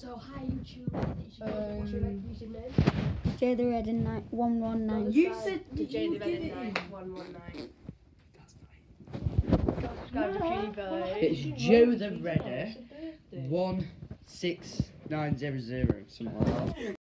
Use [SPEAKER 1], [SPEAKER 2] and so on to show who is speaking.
[SPEAKER 1] So hi YouTube. What's your username?
[SPEAKER 2] J the Red and 119.
[SPEAKER 1] You said to J the Red and 119.
[SPEAKER 3] It's Joe the Redder 16900, something like that.